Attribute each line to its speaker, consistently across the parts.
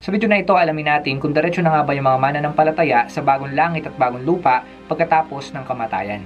Speaker 1: Sa video na ito, alamin natin kung diretso na nga ba yung mga mananampalataya sa bagong langit at bagong lupa pagkatapos ng kamatayan.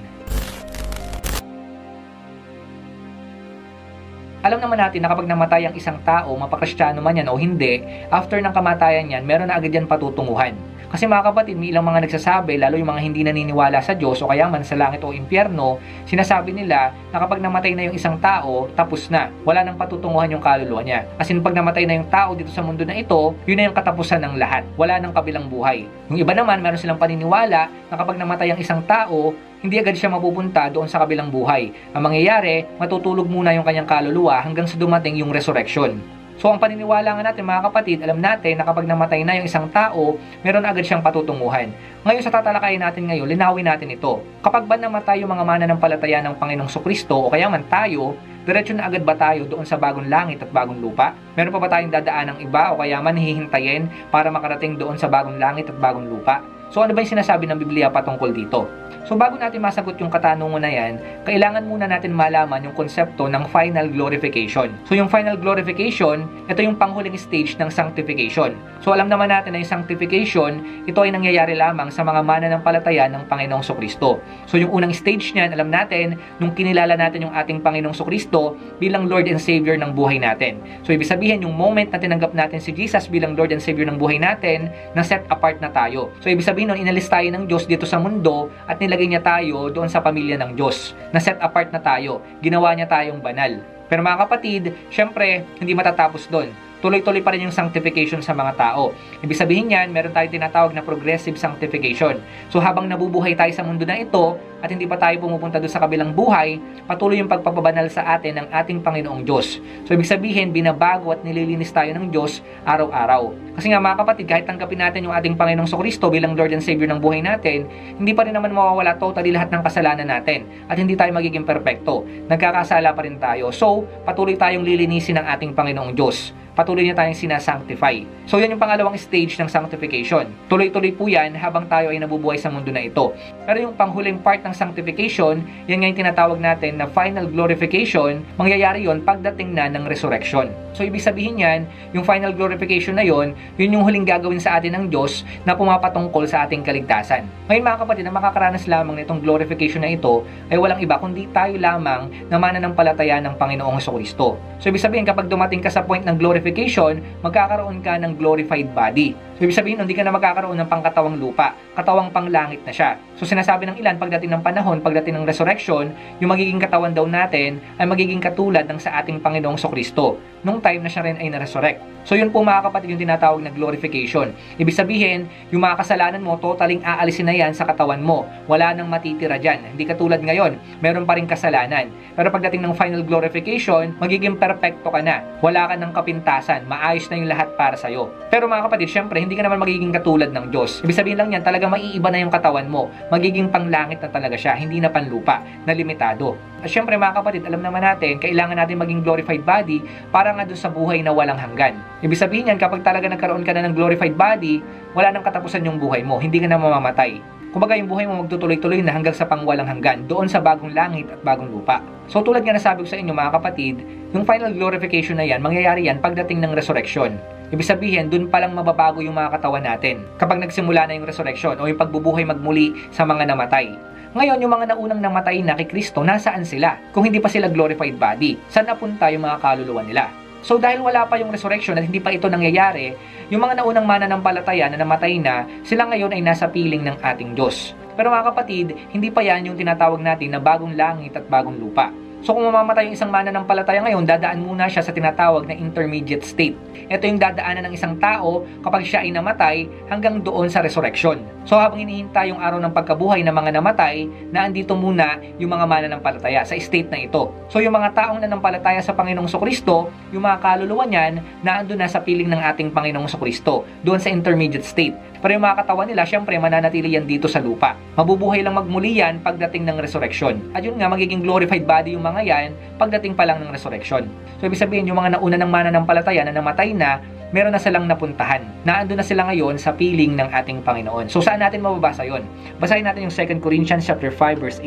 Speaker 1: Alam naman natin na kapag namatay ang isang tao, mapakristyano man yan o hindi, after ng kamatayan yan, meron na agad yan patutunguhan. Kasi mga kapatid, may ilang mga nagsasabi, lalo yung mga hindi naniniwala sa Diyos o kaya man sa langit o impyerno, sinasabi nila na kapag namatay na yung isang tao, tapos na. Wala nang patutunguhan yung kaluluwa niya. Kasi pag namatay na yung tao dito sa mundo na ito, yun na yung katapusan ng lahat. Wala nang kabilang buhay. Yung iba naman, meron silang paniniwala na kapag namatay ang isang tao, hindi agad siya mapupunta doon sa kabilang buhay. Ang mangyayari, matutulog muna yung kanyang kaluluwa hanggang sa dumating yung resurrection. So ang paniniwala nga natin mga kapatid, alam natin na kapag namatay na yung isang tao, meron agad siyang patutunguhan. Ngayon sa tatalakayin natin ngayon, linawin natin ito. Kapag ba namatay yung mga mananampalataya ng Panginoong Jesucristo o kaya man tayo, diretso na agad ba tayo doon sa bagong langit at bagong lupa? Meron pa ba tayong dadaan ng iba o kaya man hihintayin para makarating doon sa bagong langit at bagong lupa? So ano ba yung sinasabi ng Biblia patungkol dito? So bago natin masagot yung katanungan na yan, kailangan muna natin malaman yung konsepto ng final glorification. So yung final glorification, ito yung panghuli stage ng sanctification. So alam naman natin na yung sanctification, ito ay nangyayari lamang sa mga mananampalataya ng Panginoong Jesucristo. So yung unang stage niyan, alam natin, nung kinilala natin yung ating Panginoong Jesucristo bilang Lord and Savior ng buhay natin. So ibig sabihin, yung moment na tinanggap natin si Jesus bilang Lord and Savior ng buhay natin, na set apart na tayo. So ibig sabihin nun, inalis tayo ng Diyos dito sa mundo at nilagay niya tayo doon sa pamilya ng Diyos. Na set apart na tayo. Ginawa niya tayong banal. Pero mga kapatid, syempre, hindi matatapos doon. Tuloy-tuloy pa rin yung sanctification sa mga tao. Ibig sabihin yan, meron tayong tinatawag na progressive sanctification. So habang nabubuhay tayo sa mundo na ito, at hindi pa tayo pumupunta doon sa kabilang buhay, patuloy yung pagpapabanal sa atin ng ating Panginoong Diyos. So ibig sabihin, binabago at nililinis tayo ng Diyos araw-araw. Kasi nga mga kapatid, kahit tanggapin natin yung ating Panginoong Jesucristo bilang Lord and Savior ng buhay natin, hindi pa rin naman mawawala totally lahat ng kasalanan natin. At hindi tayo magiging perpekto. Nagkakasala pa rin tayo. So, patuloy tayong lilinisin ng ating Panginoong Diyos. Patuloy niya tayong sinasanctify. So yan yung pangalawang stage ng sanctification. Tuloy-tuloy po yan habang tayo ay nabubuhay sa mundo na ito. Pero yung panghuling part ng sanctification, yan nga yung tinatawag natin na final glorification, mangyayari yon pagdating na ng resurrection. So ibig sabihin yan, yung final glorification na yon, yun yung huling gagawin sa atin ng Diyos na pumapatungkol sa ating kaligtasan. Ngayon mga kapatid, na makakaranas lamang nitong glorification na ito ay walang iba kundi tayo lamang na mananampalataya ng Panginoong Jesucristo. So ibig sabihin, kapag dumating ka sa point ng glorification, magkakaroon ka ng glorified body. So ibig sabihin, hindi ka na magkakaroon ng pangkatawang lupa, katawang panglangit na siya. So sinasabi ng ilan, pagdating ng panahon, pagdating ng resurrection, yung magiging katawan daw natin ay magiging katulad ng sa ating Panginoong Jesucristo nung time na siya rin ay na-resurrect. So yun po mga kapatid yung tinatawag na glorification. Ibig sabihin, yung mga kasalanan mo, totaling aalisin na yan sa katawan mo. Wala nang matitira dyan. Hindi katulad ngayon, meron pa rin kasalanan. Pero pagdating ng final glorification, magiging perfecto ka na. Wala ka ng kapintasan. Maayos na yung lahat para sa'yo. Pero mga kapatid, syempre, hindi ka naman magiging katulad ng Diyos. Ibig sabihin lang yan, talaga maiiba na yung katawan mo. Magiging panglangit na talaga siya, hindi na panlupa, na limitado. At syempre mga kapatid, alam naman natin, kailangan natin maging glorified body para nga dun sa buhay na walang hanggan. Ibig sabihin yan, kapag talaga nagkaroon ka na ng glorified body, wala nang katapusan yung buhay mo, hindi ka na mamamatay. Kumbaga yung buhay mo magtutuloy-tuloy na hanggang sa pangwalang hanggan, doon sa bagong langit at bagong lupa. So tulad nga nasabi ko sa inyo mga kapatid, yung final glorification na yan, mangyayari yan pagdating ng resurrection. Ibig sabihin, dun palang mababago yung mga katawan natin kapag nagsimula na yung resurrection o yung pagbubuhay magmuli sa mga namatay. Ngayon, yung mga naunang namatay na kay Kristo, nasaan sila? Kung hindi pa sila glorified body, saan napunta yung mga kaluluwa nila? So dahil wala pa yung resurrection at hindi pa ito nangyayari, yung mga naunang mananampalataya na namatay na, sila ngayon ay nasa piling ng ating Diyos. Pero mga kapatid, hindi pa yan yung tinatawag natin na bagong langit at bagong lupa. So kung mamamatay yung isang mananampalataya ngayon, dadaan muna siya sa tinatawag na intermediate state. Ito yung dadaanan ng isang tao kapag siya ay namatay hanggang doon sa resurrection. So habang hinihintay yung araw ng pagkabuhay ng mga namatay, na andito muna yung mga mananampalataya sa state na ito. So yung mga taong nanampalataya sa Panginoong Jesucristo, yung mga kaluluwa niyan, naandun na sa piling ng ating Panginoong Jesucristo, doon sa intermediate state. Pero yung mga katawan nila, syempre mananatili yan dito sa lupa. Mabubuhay lang magmuli yan pagdating ng resurrection. At yun nga, magiging glorified body yung mga yan pagdating pa lang ng resurrection. So ibig sabihin, yung mga nauna ng mananampalataya na namatay na, meron na silang napuntahan. Naandun na sila ngayon sa piling ng ating Panginoon. So saan natin mababasa yon? Basahin natin yung 2 Corinthians chapter 5 verse 8.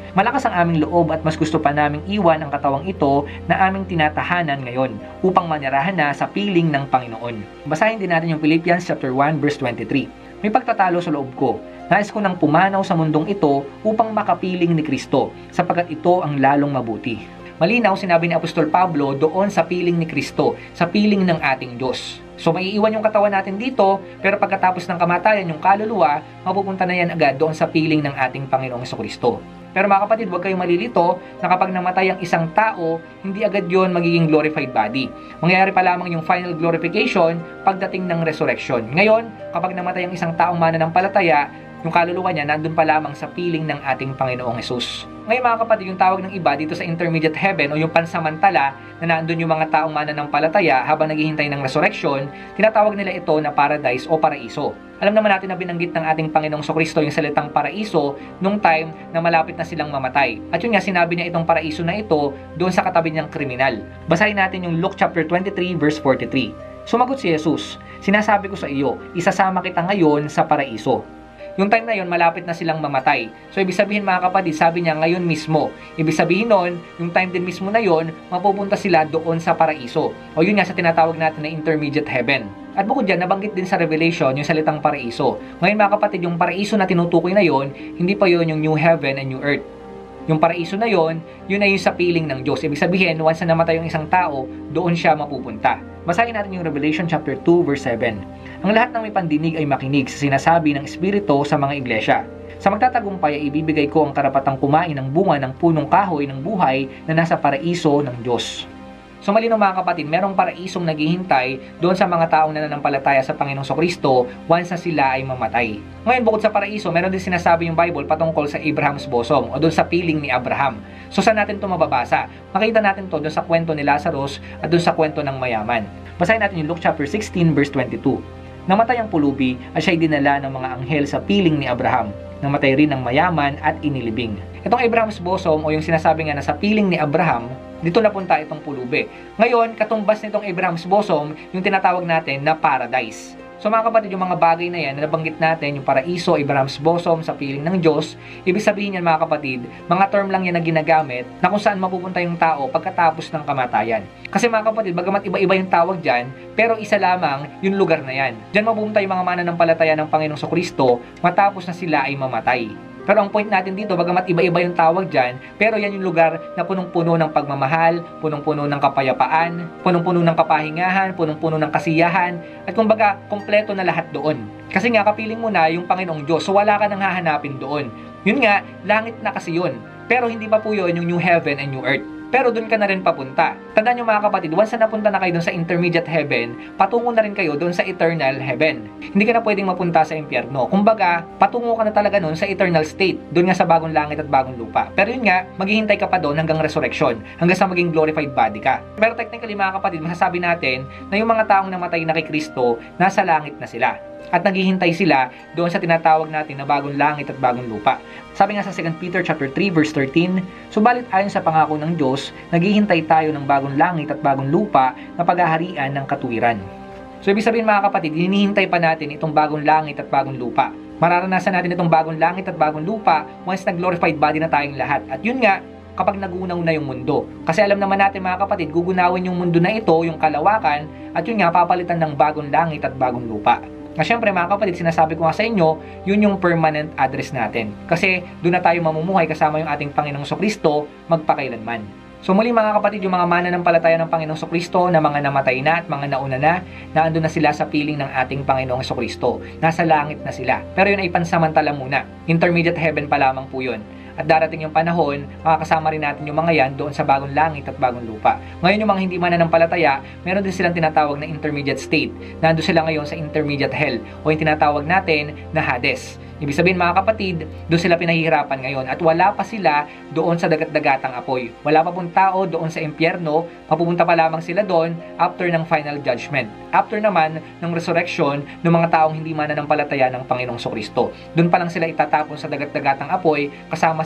Speaker 1: Malakas ang aming loob at mas gusto pa naming iwan ang katawang ito na aming tinatahanan ngayon upang manirahan na sa piling ng Panginoon. Basahin din natin yung Philippians chapter 1 verse 23. May pagtatalo sa loob ko. Nais ko nang pumanaw sa mundong ito upang makapiling ni Kristo, sapagkat ito ang lalong mabuti. Malinaw sinabi ni Apostol Pablo doon sa piling ni Kristo, sa piling ng ating Diyos. So maiiwan yung katawan natin dito, pero pagkatapos ng kamatayan, yung kaluluwa, mapupunta na yan agad doon sa piling ng ating Panginoong Kristo. Pero mga kapatid, huwag kayong malilito na kapag namatay ang isang tao, hindi agad yon magiging glorified body. Mangyayari pa lamang yung final glorification pagdating ng resurrection. Ngayon, kapag namatay ang isang taong mananampalataya, yung kaluluwa niya nandun pa lamang sa piling ng ating Panginoong Hesus. Ngayon mga kapatid, yung tawag ng iba dito sa intermediate heaven o yung pansamantala na nandun yung mga taong mananampalataya habang naghihintay ng resurrection, tinatawag nila ito na paradise o paraiso. Alam naman natin na binanggit ng ating Panginoong Kristo yung salitang paraiso nung time na malapit na silang mamatay. At yun nga, sinabi niya itong paraiso na ito doon sa katabi niyang kriminal. Basahin natin yung Luke chapter 23 verse 43. Sumagot si Jesus, "Sinasabi ko sa iyo, isasama kita ngayon sa paraiso." Yung time na yon, malapit na silang mamatay. So, ibig sabihin mga kapatid, sabi niya ngayon mismo. Ibig sabihin nun, yung time din mismo na yon, mapupunta sila doon sa paraiso. O yun nga sa tinatawag natin na intermediate heaven. At bukod dyan, nabanggit din sa Revelation yung salitang paraiso. Ngayon mga kapatid, yung paraiso na tinutukoy na yon, hindi pa yon yung new heaven and new earth. Yung paraiso na yon, yun ay yung sa piling ng Diyos. Ibig sabihin, once na namatay yung isang tao, doon siya mapupunta. Basahin natin yung Revelation chapter 2 verse 7. Ang lahat ng may pandinig ay makinig sa sinasabi ng Espiritu sa mga iglesia. Sa magtatagumpay ay ibibigay ko ang karapatang kumain ng bunga ng punong kahoy ng buhay na nasa paraiso ng Diyos. So malinaw mga kapatid, merong paraisong naghihintay doon sa mga taong nananampalataya sa Panginoong Kristo once na sila ay mamatay. Ngayon bukod sa paraiso, meron din sinasabi yung Bible patungkol sa Abraham's bosom o doon sa piling ni Abraham. So saan natin ito mababasa? Makita natin to doon sa kwento ni Lazarus at doon sa kwento ng mayaman. Basahin natin yung Luke chapter 16 verse 22. Namatay ang pulubi at siya'y dinala ng mga anghel sa piling ni Abraham. Namatay rin ang mayaman at inilibing. Itong Abraham's bosom o yung sinasabi nga na sa piling ni Abraham, dito napunta itong pulubi. Ngayon, katumbas nitong Abraham's bosom, yung tinatawag natin na paradise. So mga kapatid, yung mga bagay na yan na nabanggit natin, yung paraiso, Abraham's bosom sa piling ng Diyos, ibig sabihin yan mga kapatid, mga term lang yan na ginagamit na kung saan mapupunta yung tao pagkatapos ng kamatayan. Kasi mga kapatid, bagamat iba-iba yung tawag dyan, pero isa lamang yung lugar na yan. Diyan mapupunta yung mga mananampalataya ng Panginoong Kristo matapos na sila ay mamatay. Pero ang point natin dito, bagamat iba-iba yung tawag dyan, pero yan yung lugar na punong-puno ng pagmamahal, punong-puno ng kapayapaan, punong-puno ng kapahingahan, punong-puno ng kasiyahan, at kumbaga, kompleto na lahat doon. Kasi nga, kapiling mo na yung Panginoong Diyos, so wala ka nang hahanapin doon. Yun nga, langit na kasi yun. Pero hindi pa po yun yung new heaven and new earth. Pero doon ka na rin papunta. Tandaan nyo mga kapatid, once na napunta na kayo doon sa intermediate heaven, patungo na rin kayo doon sa eternal heaven. Hindi ka na pwedeng mapunta sa impyerno. Kumbaga, patungo ka na talaga noon sa eternal state. Doon nga sa bagong langit at bagong lupa. Pero yun nga, maghihintay ka pa doon hanggang resurrection. Hanggang sa maging glorified body ka. Pero technically mga kapatid, masasabi natin na yung mga taong namatay na kay Kristo, nasa langit na sila. At naghihintay sila doon sa tinatawag natin na bagong langit at bagong lupa. Sabi nga sa 2 Peter chapter 3 verse 13, subalit ayon sa pangako ng Diyos, naghihintay tayo ng bagong langit at bagong lupa na paghaharian ng katuwiran. So ibig sabihin mga kapatid, hinihintay pa natin itong bagong langit at bagong lupa. Mararanasan natin itong bagong langit at bagong lupa once nag-glorified body na tayong lahat. At yun nga, kapag nagunaw na yung mundo. Kasi alam naman natin mga kapatid, gugunawin yung mundo na ito, yung kalawakan, at yun nga, papalitan ng bagong langit at bagong lupa. Na syempre mga kapatid, sinasabi ko nga sa inyo, yun yung permanent address natin. Kasi doon na tayo mamumuhay kasama yung ating Panginoong Kristo magpakailanman. So muli mga kapatid, yung mga mananampalataya ng Panginoong Kristo na mga namatay na at mga nauna na, naandun na sila sa piling ng ating Panginoong Kristo. Nasa langit na sila. Pero yun ay pansamantala muna. Intermediate heaven pa lamang po yun. At darating yung panahon, makakasama rin natin yung mga yan doon sa bagong langit at bagong lupa. Ngayon yung mga hindi mananampalataya, meron din silang tinatawag na intermediate state. Nandun sila ngayon sa intermediate hell o yung tinatawag natin na Hades. Ibig sabihin mga kapatid, doon sila pinahihirapan ngayon at wala pa sila doon sa dagat-dagatang apoy. Wala pa pong tao doon sa impyerno, mapupunta pa lamang sila doon after ng final judgment. After naman ng resurrection ng mga taong hindi mananampalataya ng Panginoong Kristo. Doon pa lang sila itatapon sa dagat-dagatang apoy kasama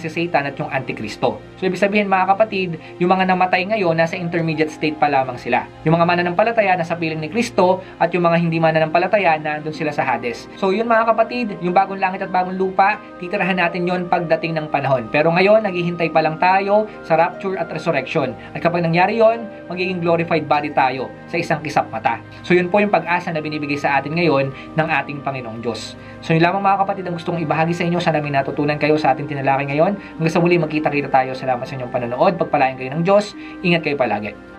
Speaker 1: si Satan at yung Antikristo. So ibig sabihin mga kapatid, yung mga namatay ngayon nasa intermediate state pa lamang sila. Yung mga mananampalataya nasa piling ni Kristo at yung mga hindi mananampalataya nandun sila sa Hades. So yun mga kapatid, yung bagong langit at bagong lupa, titirahan natin yon pagdating ng panahon. Pero ngayon, naghihintay pa lang tayo sa rapture at resurrection. At kapag nangyari yon, magiging glorified body tayo sa isang kisap mata. So yun po yung pag-asa na binibigay sa atin ngayon ng ating Panginoong Diyos. So yun lamang mga kapatid ang gusto kong ibahagi sa inyo. Sana may natutunan kayo sa ating tinalakay ngayon. Hanggang sa muli, magkita-kita tayo. Salamat sa inyong panonood. Pagpalain kayo ng Diyos. Ingat kayo palagi.